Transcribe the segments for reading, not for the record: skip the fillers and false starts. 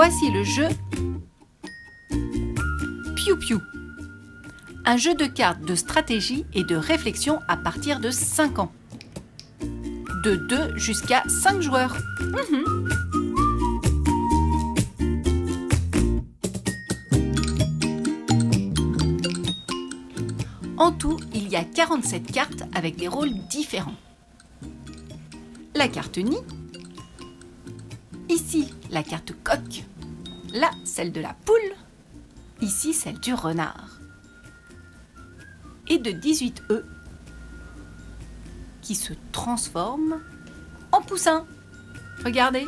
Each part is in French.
Voici le jeu Piou Piou. Un jeu de cartes de stratégie et de réflexion à partir de 5 ans. De 2 jusqu'à 5 joueurs. En tout, il y a 47 cartes avec des rôles différents. La carte nid. Ici, la carte coq. Là, celle de la poule. Ici, celle du renard. Et de 18 œufs qui se transforment en poussins. Regardez.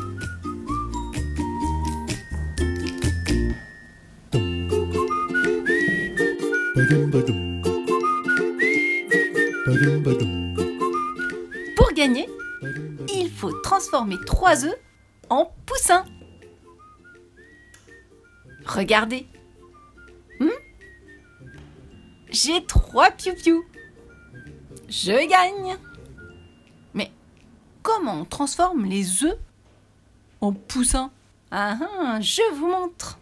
Pour gagner, il faut transformer 3 œufs en poussins. Regardez. J'ai 3 piou-piou. Je gagne. Mais comment on transforme les œufs en poussins? Je vous montre.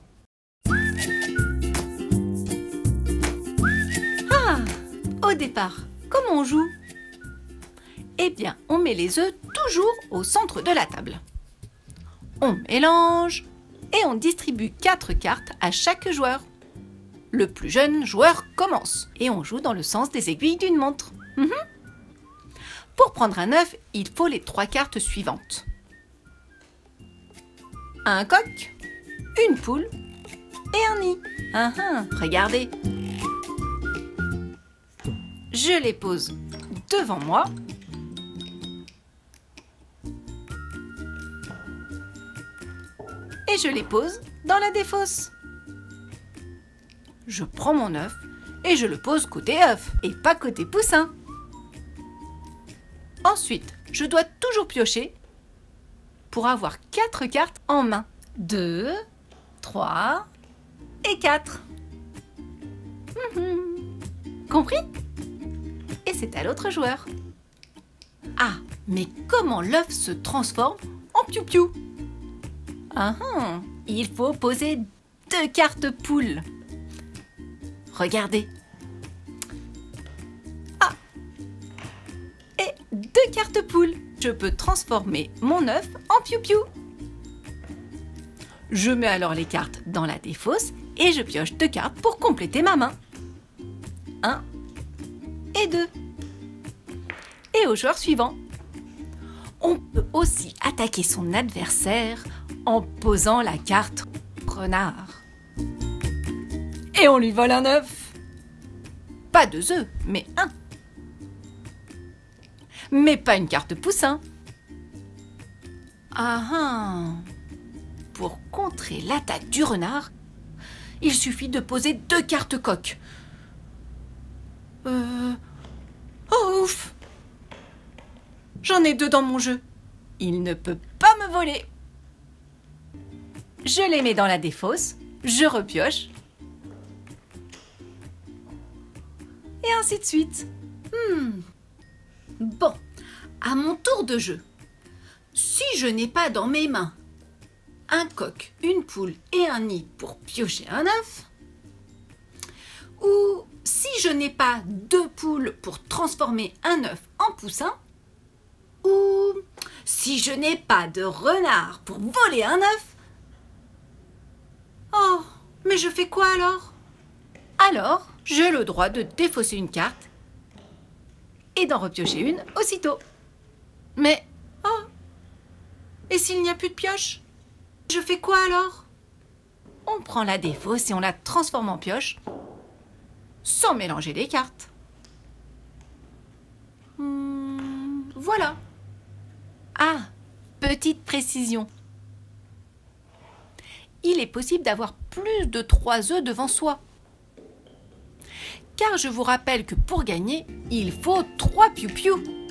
Au départ, comment on joue? Eh bien, on met les œufs toujours au centre de la table. On mélange et on distribue 4 cartes à chaque joueur. Le plus jeune joueur commence et on joue dans le sens des aiguilles d'une montre. Pour prendre un œuf, il faut les 3 cartes suivantes. Un coq, une poule et un nid. Regardez. Je les pose devant moi. Et je les pose dans la défausse. Je prends mon œuf et je le pose côté œuf et pas côté poussin. Ensuite, je dois toujours piocher pour avoir 4 cartes en main. 2, 3 et 4. Compris? Et c'est à l'autre joueur. Mais comment l'œuf se transforme en piou-piou? Il faut poser 2 cartes poules. Regardez. Et 2 cartes poules. Je peux transformer mon œuf en piou-piou. Je mets alors les cartes dans la défausse et je pioche 2 cartes pour compléter ma main. 1 et 2. Et au joueur suivant. On peut aussi attaquer son adversaire en posant la carte renard. Et on lui vole un œuf. Pas 2 œufs, mais 1. Mais pas une carte poussin. Pour contrer l'attaque du renard, il suffit de poser 2 cartes coq. Ouf! J'en ai 2 dans mon jeu. Il ne peut pas me voler. Je les mets dans la défausse, je repioche. Et ainsi de suite. Bon, à mon tour de jeu. Si je n'ai pas dans mes mains un coq, une poule et un nid pour piocher un œuf, ou si je n'ai pas 2 poules pour transformer un œuf en poussin, ou si je n'ai pas de renard pour voler un œuf, mais je fais quoi alors? Alors, j'ai le droit de défausser une carte et d'en repiocher une aussitôt. Mais, et s'il n'y a plus de pioche? Je fais quoi alors? On prend la défausse et on la transforme en pioche sans mélanger les cartes. Voilà. Petite précision. Il est possible d'avoir plus de 3 œufs devant soi. Car je vous rappelle que pour gagner, il faut 3 piou-piou.